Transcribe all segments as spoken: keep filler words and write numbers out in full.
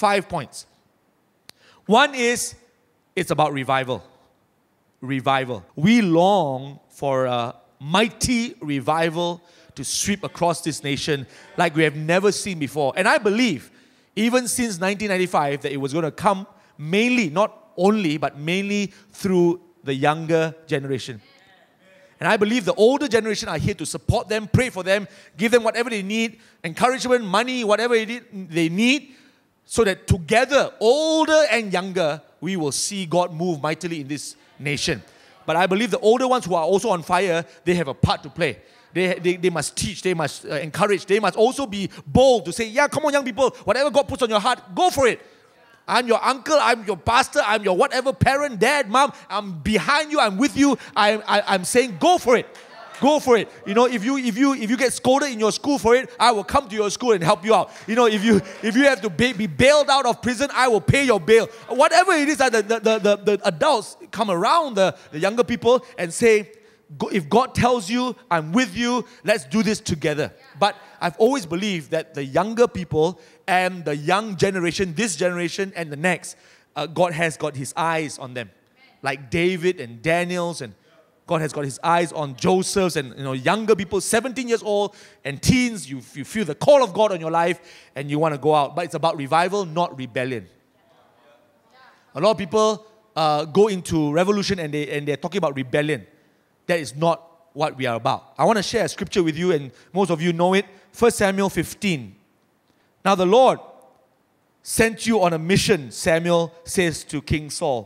Five points. One is, it's about revival. Revival. We long for a mighty revival to sweep across this nation like we have never seen before. And I believe, even since nineteen ninety-five, that it was going to come mainly, not only, but mainly through the younger generation. And I believe the older generation are here to support them, pray for them, give them whatever they need, encouragement, money, whatever they need, so that together, older and younger, we will see God move mightily in this nation. But I believe the older ones who are also on fire, they have a part to play. They, they, they must teach, they must uh, encourage, they must also be bold to say, yeah, come on young people, whatever God puts on your heart, go for it. I'm your uncle, I'm your pastor, I'm your whatever parent, dad, mom, I'm behind you, I'm with you, I'm, I, I'm saying go for it. Go for it. You know, if you if you if you get scolded in your school for it, I will come to your school and help you out. You know, if you if you have to be, be bailed out of prison, I will pay your bail. Whatever it is that the, the, the, the adults come around the, the younger people and say, if God tells you, I'm with you, let's do this together. But I've always believed that the younger people and the young generation, this generation and the next, uh, God has got His eyes on them. Like David and Daniel's, and God has got His eyes on Joseph's and, you know, younger people, seventeen years old and teens. You, you feel the call of God on your life and you want to go out. But it's about revival, not rebellion. A lot of people uh, go into revolution and, they, and they're talking about rebellion. That is not what we are about. I want to share a scripture with you, and most of you know it. First Samuel fifteen. Now the Lord sent you on a mission, Samuel says to King Saul.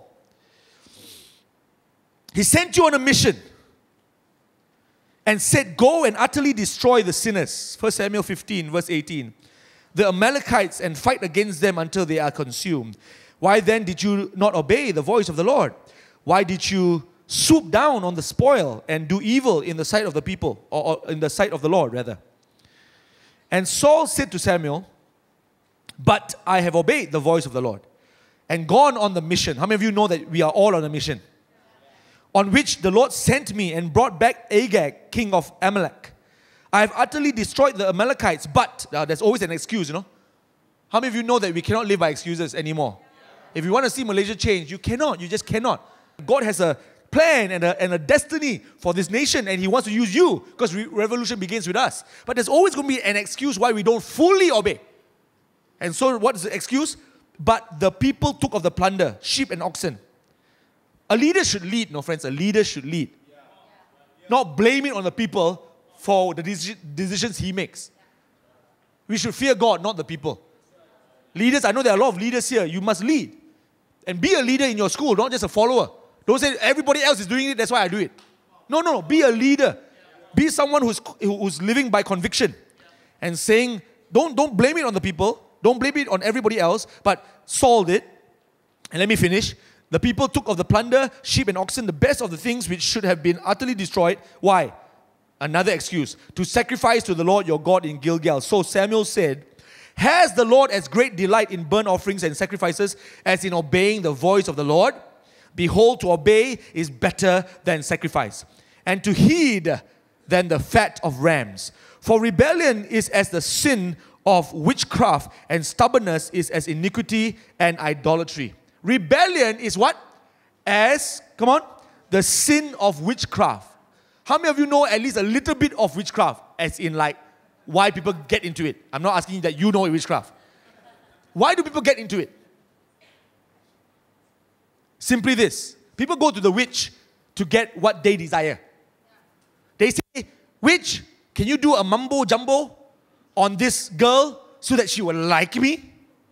He sent you on a mission and said, go and utterly destroy the sinners. First Samuel fifteen, verse eighteen. The Amalekites, and fight against them until they are consumed. Why then did you not obey the voice of the Lord? Why did you swoop down on the spoil and do evil in the sight of the people, or, or in the sight of the Lord, rather? And Saul said to Samuel, but I have obeyed the voice of the Lord and gone on the mission. How many of you know that we are all on a mission? On which the Lord sent me and brought back Agag, king of Amalek. I have utterly destroyed the Amalekites, but uh, there's always an excuse, you know. How many of you know that we cannot live by excuses anymore? If you want to see Malaysia change, you cannot. You just cannot. God has a plan and a, and a destiny for this nation, and He wants to use you, because re- revolution begins with us. But there's always going to be an excuse why we don't fully obey. And so what is the excuse? But the people took of the plunder, sheep and oxen. A leader should lead, no friends, a leader should lead. Not blame it on the people for the deci- decisions he makes. We should fear God, not the people. Leaders, I know there are a lot of leaders here. You must lead. And be a leader in your school, not just a follower. Don't say everybody else is doing it, that's why I do it. No, no, no. Be a leader. Be someone who's, who's living by conviction. And saying, don't, don't blame it on the people. Don't blame it on everybody else. But Saul did. And let me finish. The people took of the plunder, sheep and oxen, the best of the things which should have been utterly destroyed. Why? Another excuse. To sacrifice to the Lord your God in Gilgal. So Samuel said, has the Lord as great delight in burnt offerings and sacrifices as in obeying the voice of the Lord? Behold, to obey is better than sacrifice, and to heed than the fat of rams. For rebellion is as the sin of witchcraft, and stubbornness is as iniquity and idolatry. Rebellion is what? As, come on, the sin of witchcraft. How many of you know at least a little bit of witchcraft? As in like, why people get into it. I'm not asking that you know witchcraft. Why do people get into it? Simply this. People go to the witch to get what they desire. They say, witch, can you do a mumbo jumbo on this girl so that she will like me?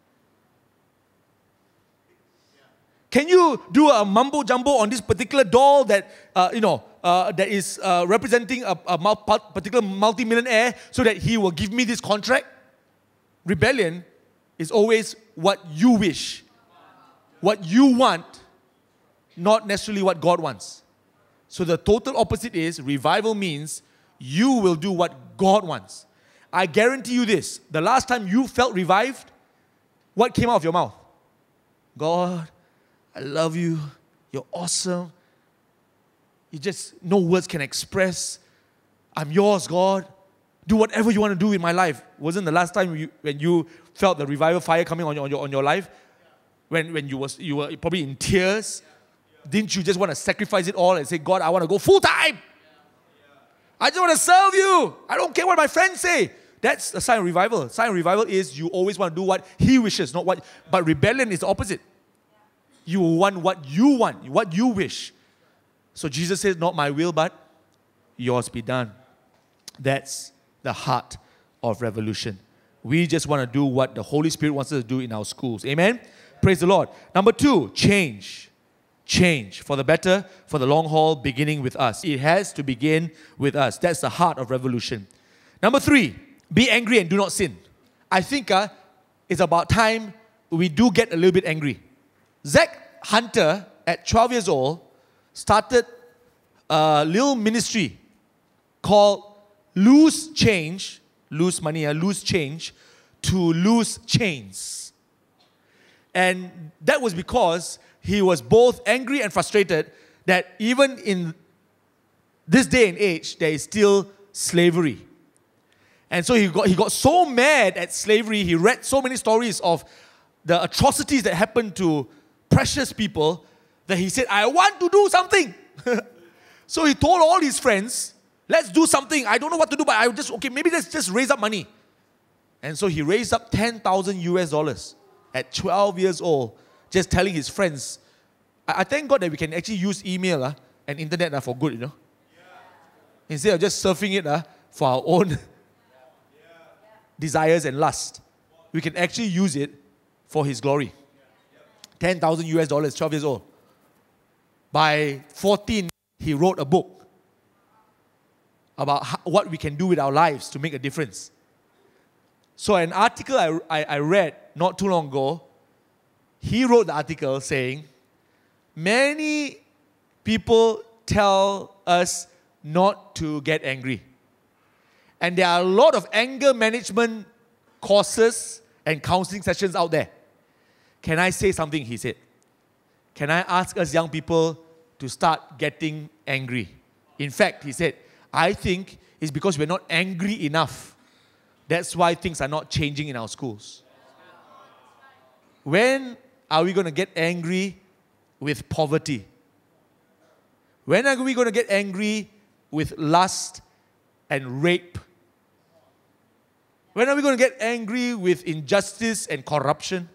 Can you do a mumbo jumbo on this particular doll that, uh, you know, uh, that is uh, representing a, a mul- particular multi-millionaire so that he will give me this contract? Rebellion is always what you wish, what you want, not necessarily what God wants. So the total opposite is, revival means you will do what God wants. I guarantee you this, the last time you felt revived, what came out of your mouth? God, I love you. You're awesome. You just, no words can express. I'm yours, God. Do whatever you want to do in my life. Wasn't the last time you, when you felt the revival fire coming on your, on your, on your life? When, when you, was, you were probably in tears? Didn't you just want to sacrifice it all and say, God, I want to go full time? I just want to serve you. I don't care what my friends say. That's a sign of revival. Sign of revival is you always want to do what He wishes, not what. But rebellion is the opposite. You want what you want, what you wish. So Jesus says, not my will, but yours be done. That's the heart of revolution. We just want to do what the Holy Spirit wants us to do in our schools. Amen? Praise the Lord. Number two, change. Change for the better, for the long haul, beginning with us. It has to begin with us. That's the heart of revolution. Number three, be angry and do not sin. I think uh, it's about time we do get a little bit angry. Zach Hunter, at twelve years old, started a little ministry called Loose Change, loose money, uh, loose change, to loose chains. And that was because he was both angry and frustrated that even in this day and age, there is still slavery. And so he got, he got so mad at slavery, he read so many stories of the atrocities that happened to precious people, that he said, I want to do something. So he told all his friends, let's do something. I don't know what to do, but I just, okay, maybe let's just raise up money. And so he raised up ten thousand U S dollars at twelve years old, just telling his friends. I, I thank God that we can actually use email uh, and internet uh, for good, you know. Yeah. Instead of just surfing it uh, for our own yeah. desires and lust. We can actually use it for His glory. ten thousand U S dollars, twelve years old. By fourteen, he wrote a book about how, what we can do with our lives to make a difference. So an article I, I, I read not too long ago, he wrote the article saying, many people tell us not to get angry. And there are a lot of anger management courses and counseling sessions out there. Can I say something, he said. Can I ask us young people to start getting angry? In fact, he said, I think it's because we're not angry enough. That's why things are not changing in our schools. When are we going to get angry with poverty? When are we going to get angry with lust and rape? When are we going to get angry with injustice and corruption?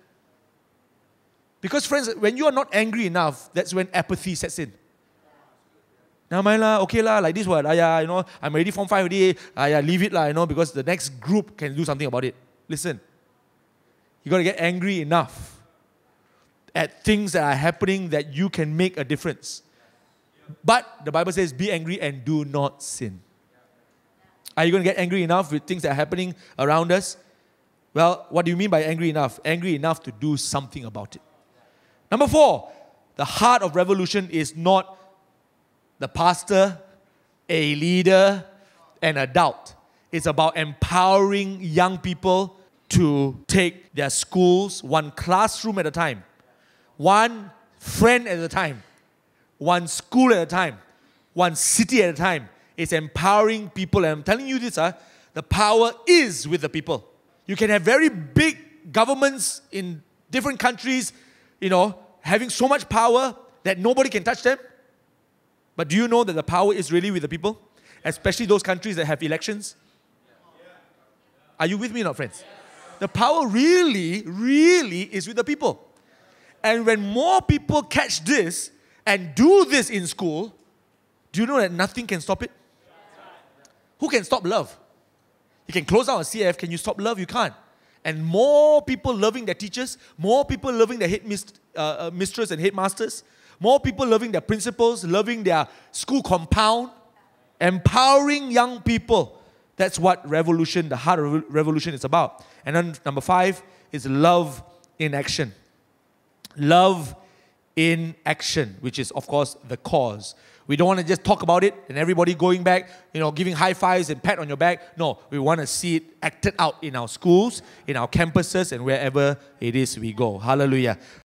Because friends, when you are not angry enough, that's when apathy sets in. Now, mind lah, okay lah, like this one, ah, yeah, you know, I'm already form five already, ah, yeah, leave it lah, you know, because the next group can do something about it. Listen, you got to get angry enough at things that are happening that you can make a difference. But the Bible says, be angry and do not sin. Are you going to get angry enough with things that are happening around us? Well, what do you mean by angry enough? Angry enough to do something about it. Number four, the heart of revolution is not the pastor, a leader, an adult. It's about empowering young people to take their schools one classroom at a time, one friend at a time, one school at a time, one city at a time. It's empowering people. And I'm telling you this, uh, the power is with the people. You can have very big governments in different countries, you know, having so much power that nobody can touch them. But do you know that the power is really with the people? Especially those countries that have elections. Are you with me or not, friends? The power really, really is with the people. And when more people catch this and do this in school, do you know that nothing can stop it? Who can stop love? You can close down a C F. Can you stop love? You can't. And more people loving their teachers, more people loving their head mist, uh, mistress and headmasters, more people loving their principals, loving their school compound, empowering young people. That's what revolution, the heart of revolution is about. And then number five is love in action. Love in action, which is, of course, the cause. We don't want to just talk about it and everybody going back, you know, giving high fives and pat on your back. No, we want to see it acted out in our schools, in our campuses, and wherever it is we go. Hallelujah.